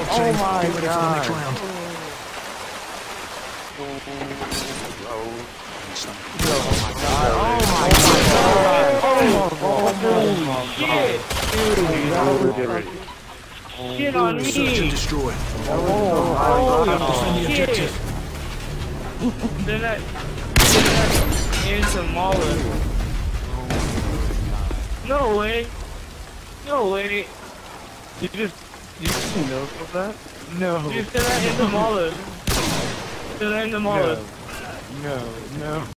Oh my Get ready for the next god. round. Shit on Search and me! destroy. Oh, Defend the shit! objective. Then that into Mauler. No way! No way! You know that? No. You send that into Mauler. Send that into Mauler. No, no.